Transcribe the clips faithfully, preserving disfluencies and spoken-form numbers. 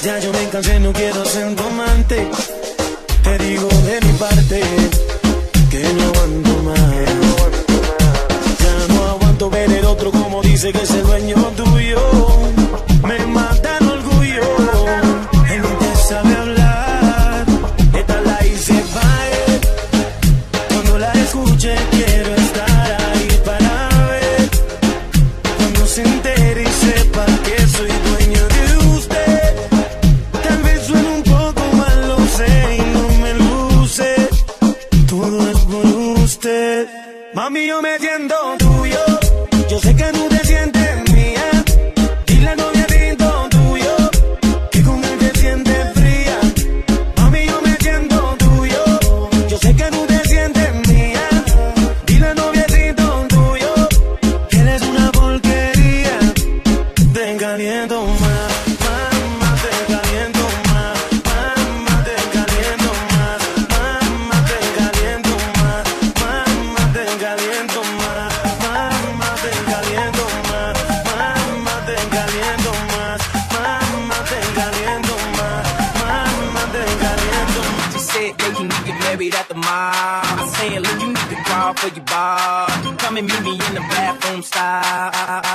Ya yo me cansé, no quiero ser tu amante. Te digo de mi parte que no aguanto más. Ya no aguanto ver el otro como dice que es el dueño tuyo. Me mata el orgullo. Él no te sabe hablar. Esta la hice para él. Cuando la escuche quiero estar ahí para ver. Cuando se entere y sepa que soy dueño de usted. Tal vez suene un poco mal, lo sé, y no me luce. Todo es por usted. Mami, yo me siento tuyo. Yo sé que tú te sientes mía. Dile a novia siento tuyo, que con él te sientes fría. Mami, yo me siento tuyo. Yo sé que tú te sientes mía. Dile a novia siento tuyo, que eres una porquería. Te caliento más, mamá, te caliento más. Mamá, te caliento más. Mamá, te caliento más. Mamá, te caliento más. Mamá, te caliento más. Mamá, te caliento más. Mamá, te caliento más. Mamá, te caliento más. She said they can get married at the mall. I said, look, you need to crawl for your bar. Come and meet me in the bathroom style.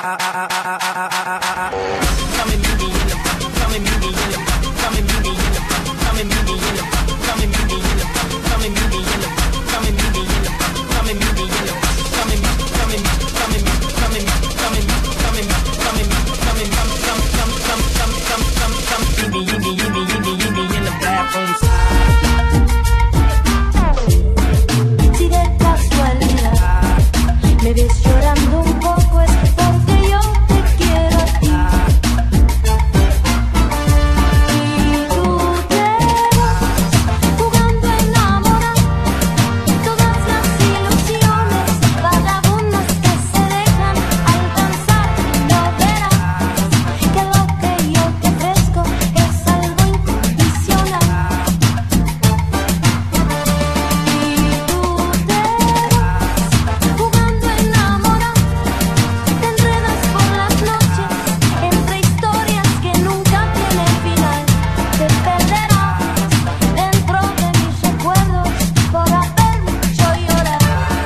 Come and meet me in the, come and meet me in the, come and meet me in the, come and meet me in the, come and meet me in the, come and meet me in the, come and meet me in the, come and meet me in the, come and meet, come and meet, come and meet, come and meet, come and meet, come and meet, come and meet, come and come, come, come, come, come, come, come, come, meet me, meet me, meet me, meet me, meet me in the bathroom style. Si de casualidad me ves llorando un poco es porque yo te quiero a ti. Y tú te vas jugando a enamorar todas las ilusiones vagabundas que se dejan alcanzar. No verás que lo que yo te ofrezco es algo incondicional. Y tú te vas jugando a enamorar, te enredas por las noches entre historias que nunca tienen final. Te perderás dentro de mis recuerdos por haberme hecho llorar.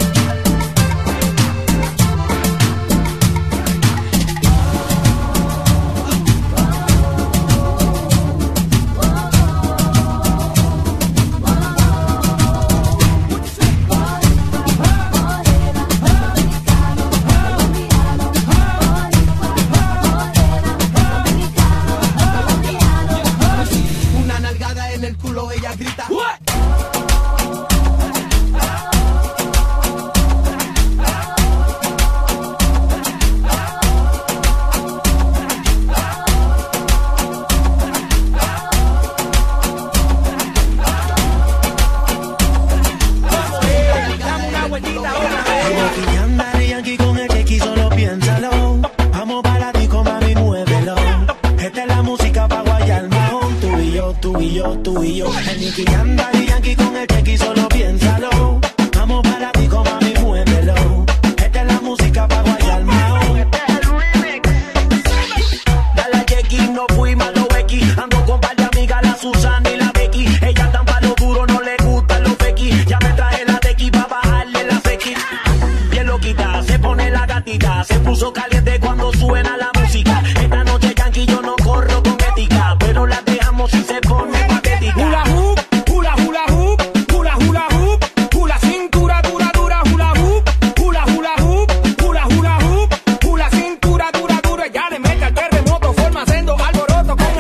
Una nalgada en el culo, ella grita. Dame una vueltita ahora. Y andar yankee con el que quiso, solo piénsalo. Vamos para ti, mami, muévelo. Esta es la música pa' guayar mahón. Tú y yo, tú y yo, tú y yo. El Nicky anda y Yankee con el que quiso, solo piénsalo. Vamos para ti, mami, muévelo. Esta es la música pa' guayar mahón. Dale a Jackie, no fui malo Becky. Ando con par de amigas, la Susana y la Becky. Ella tan pa' lo duro, no le gustan los Becky. Ya me traje la Becky pa' bajarle la Becky. Bien loquita, se pone la gatita. Se puso caliente cuando suena la música. Esta noche Yankee yo no corro con ética, pero la dejamos si se pone patética. Hula hoop, hula hula hoop, hula hula hoop, hula cintura dura dura hula hoop, hula hula hoop, hula hula hoop, hula cintura dura dura. Ya le mete al terremoto, forma sendo alboroto con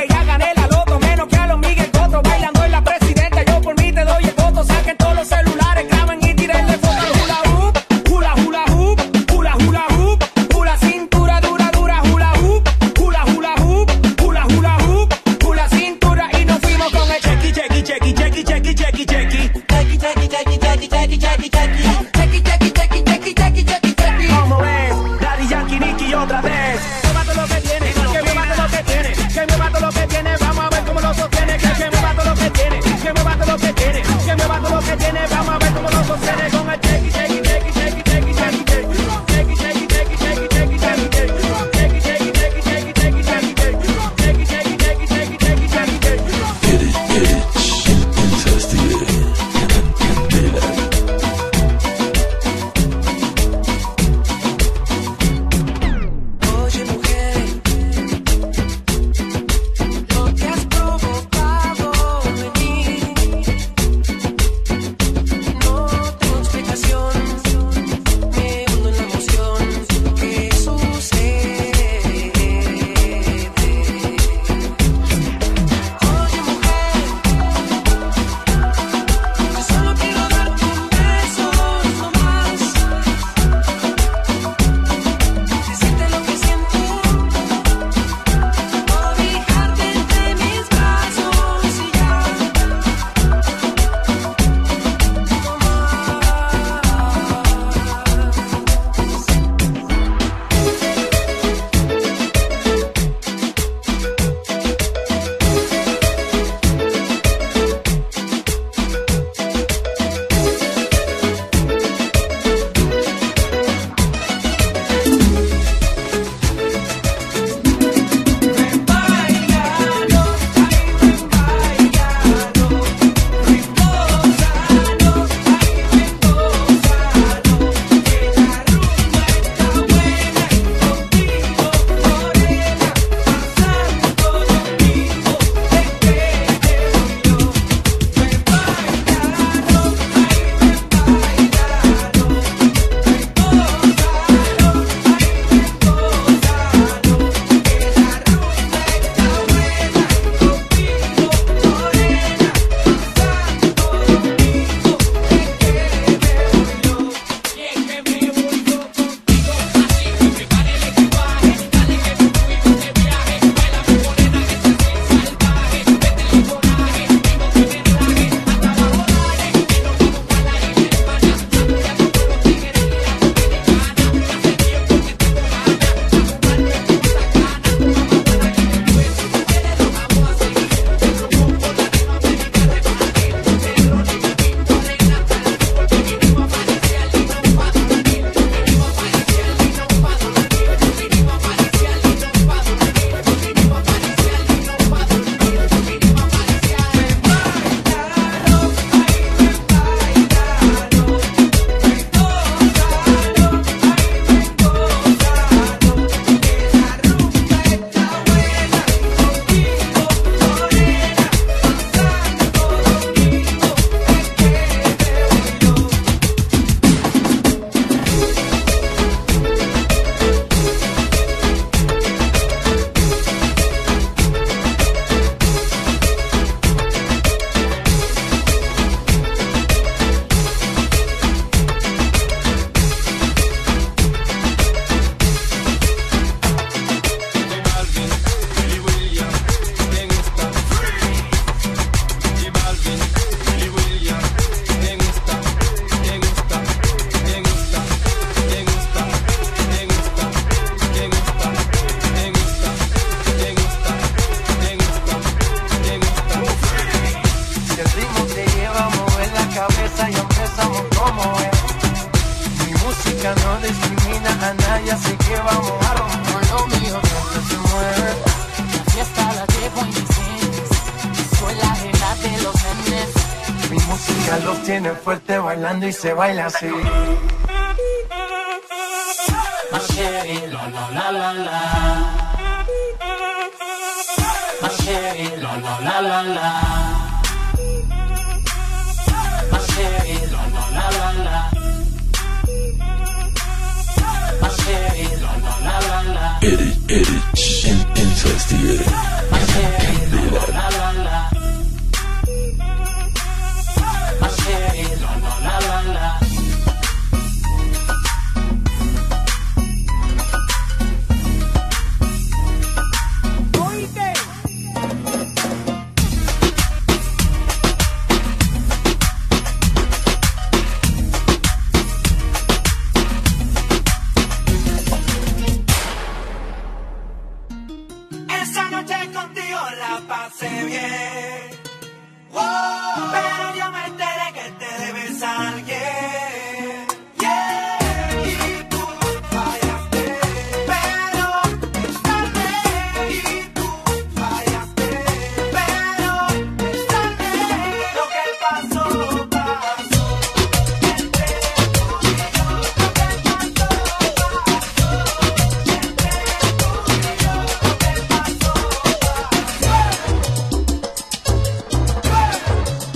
música los tiene fuerte bailando y se baila así. My shady, la la la la la. My shady, la la la la la. My shady, la la la la la. My shady, la la la la la. Edit, edit, in, investigated. My shady, la la la la. My shady, la la la la la. Esa noche contigo la pasé bien. Wow, pero yo me enteré que te debes a alguien. Yeah, y tú fallaste, pero está bien. Y tú fallaste, pero está bien. Lo que pasó, pasó. Entre tú y yo, lo que pasó, pasó. Entre tú y yo, lo que pasó, pasó.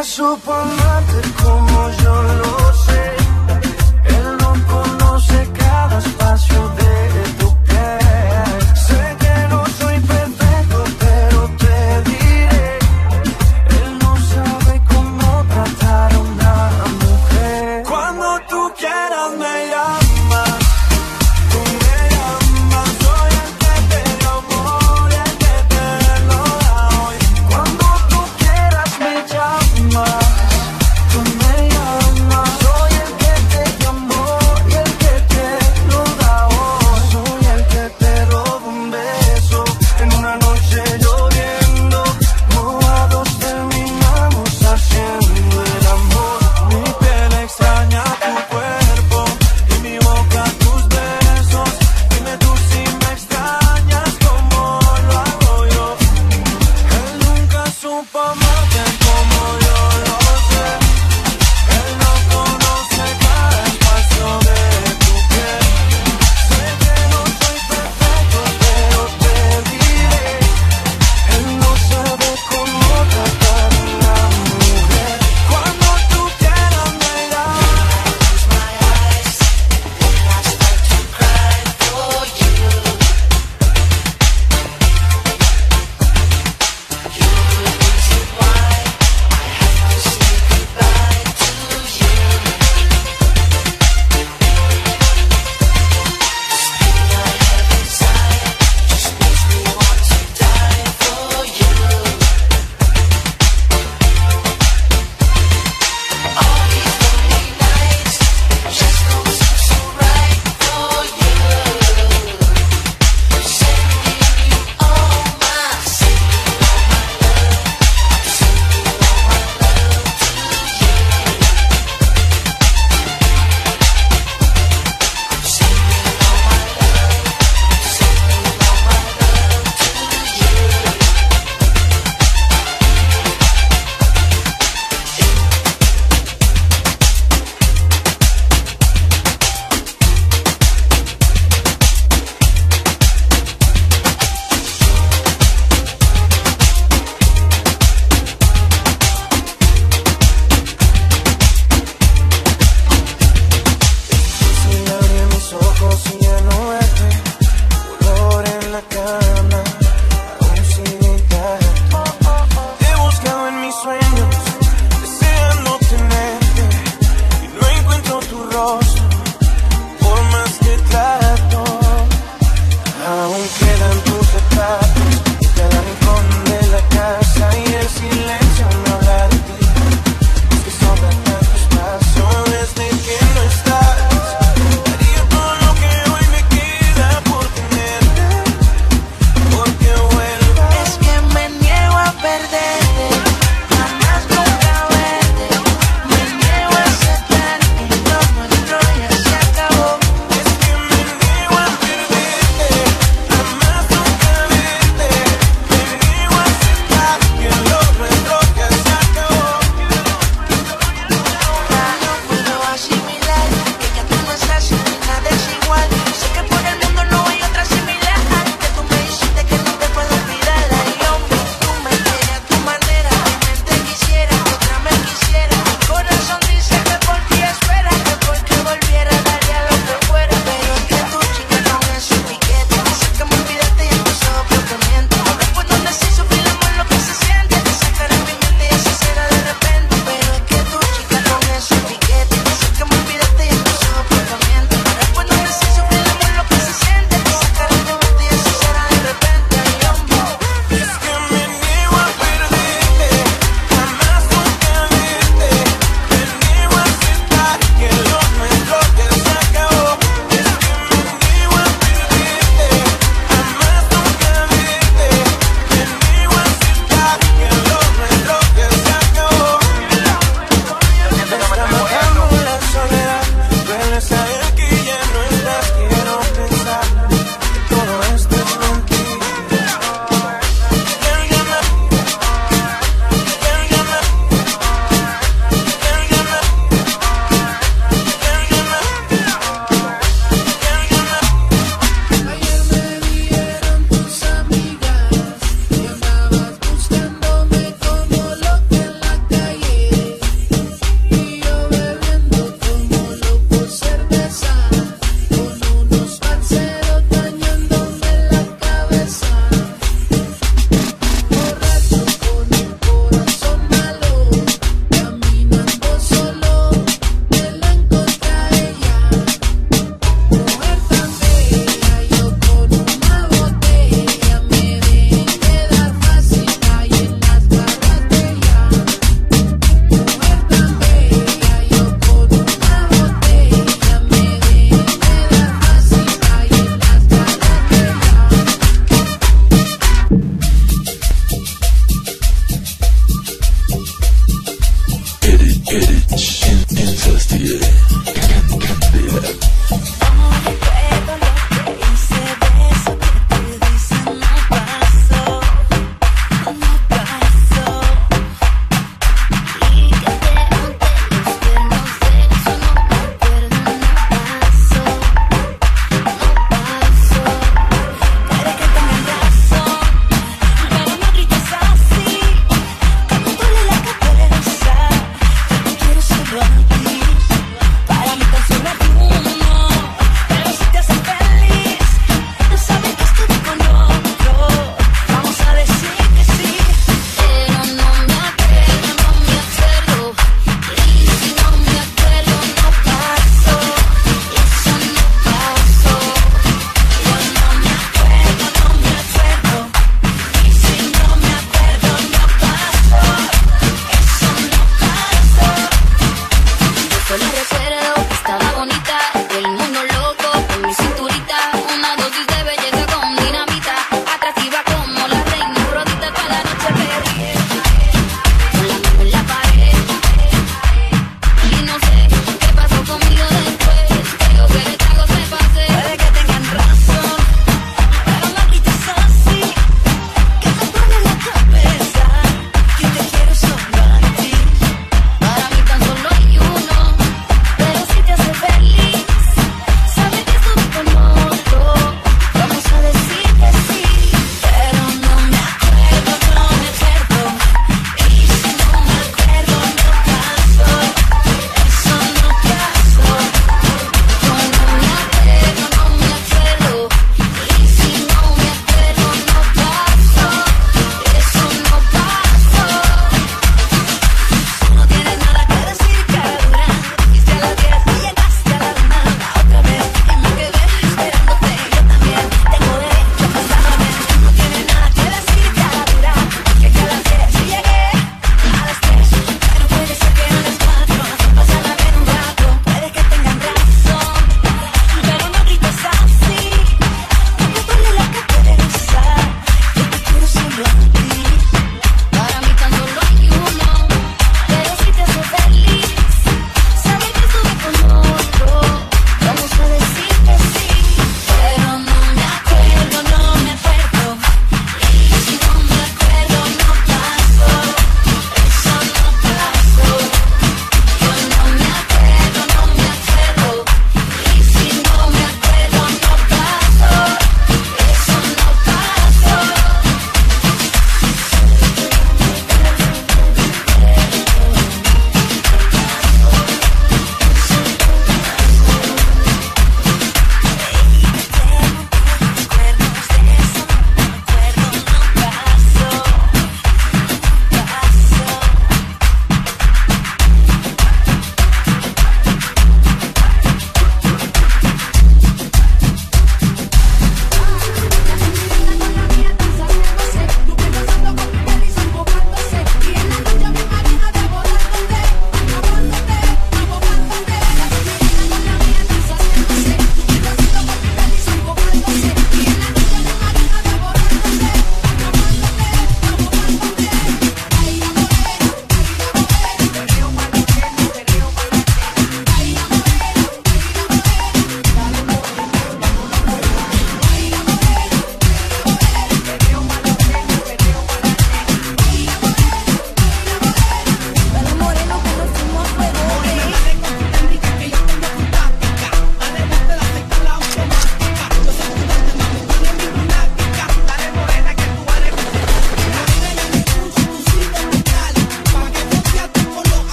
nunca supo amarte como yo lo sé. Él no conoce cada espacio de tu piel. Sé que no soy perfecto, pero te diré, él no sabe cómo tratar a una mujer. Cuando tú quieras me llamas, tú me llamas, soy el que te dio amor y el que te lo da hoy. Cuando tú quieras me llamas, tú me llamas, soy el que te dio amor y el que te lo da hoy. Soy el que te roba un beso en una noche lloviendo, mojados terminamos haciendo el amor. Mi piel extraña tu cuerpo y mi boca tus besos. Dime tú si me extrañas como lo hago yo. Él nunca supo amarte como yo lo sé. Él no conoce cada espacio de tu piel. Sé que no soy perfecto, pero te diré, él no sabe cómo tratar a una mujer. Cuando tú quieras me llamas. Si abrí mis ojos y ya no verte, olor en la cama, aún sigue intacto. Te he buscado en mis sueños, deseando tenerte, y no encuentro tu rostro, por más que trato. Aún quedan tus zapatos en cada rincón de la casa, y el silencio me habla de ti. Es que sobra tanto espacio desde que no estás. Daría todo lo que hoy me queda por tenerte, porque vuelvas. Es que me niego a perderte, jamás nunca verte. Me niego a aceptar que lo nuestro ya se acabó. Es que me niego a perderte, jamás nunca verte.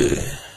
Noche.